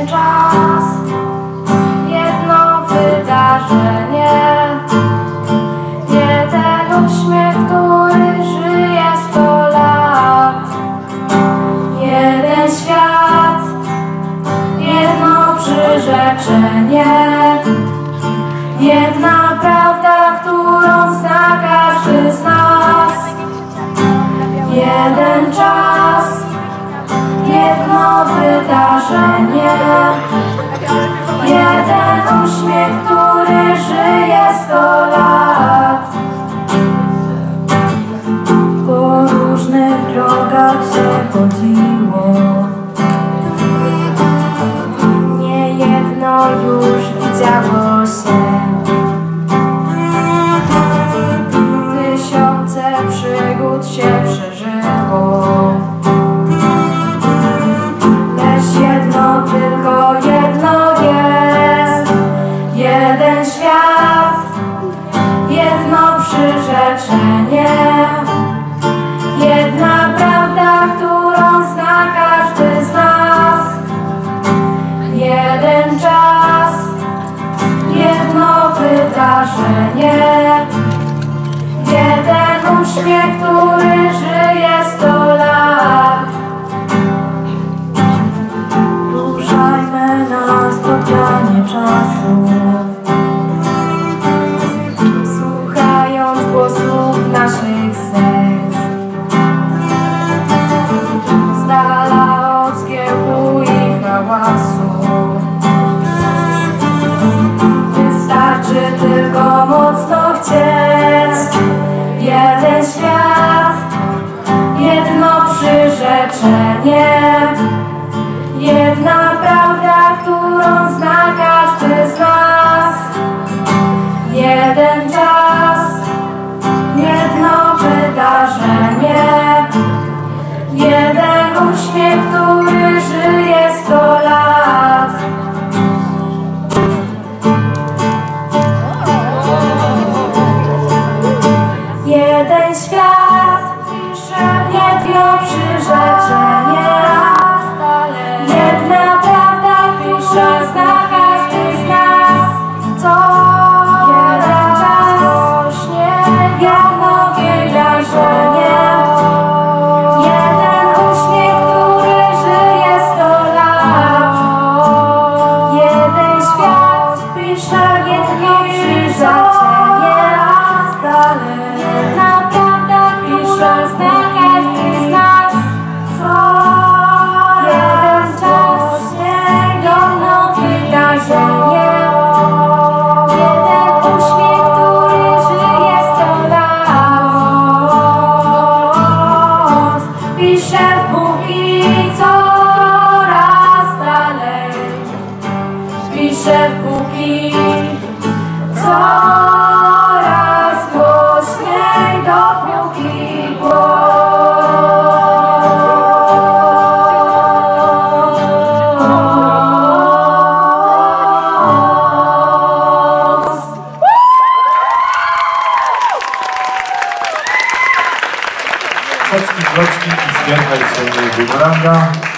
Jeden czas, jedno wydarzenie, jeden uśmiech, który żyje 100 lat. Jeden świat, jedno przyrzeczenie, jedna prawda, którą zna każdy z nas. Jeden czas, jedno wydarzenie, jeden uśmiech, który żyje 100 lat. Po różnych drogach się chodziło, niejedno już widziało się. Tysiące przygód się przeżyło, lecz jedno, tylko jedno jest. Jeden świat, jedno przyrzeczenie, jedna prawda, którą zna każdy z nas. Jeden czas, jedno wydarzenie, jeden uśmiech, który żyje 100 lat. Ruszajmy na spotkanie czasów, słuchając głosów naszych serc, z dala od zgiełku i hałasu. Wystarczy tylko mocno chcieć. Jeden świat, jedno przyrzeczenie, jedna prawda, którą zna każdy z nas. Jeden czas, jedno wydarzenie, jeden uśmiech, który żyje 100 lat. Jeden świat, jedno przyrzeczenie, jedna prawda, którą zna każdy z nas. Co jeden czas, jedno wydarzenie, jeden uśmiech, który żyje 100 lat. Jeden świat, jedno przyrzeczenie, jedna prawda, którą zna każdy z nas. Co jeden czas, jedno wydarzenie, jeden uśmiech, który żyje 100 lat. Piszę w póki coraz dalej, piszę w póki coraz głośniej, dopóki głos. Kocki, klocki i zwięchaj sobie bumeranga.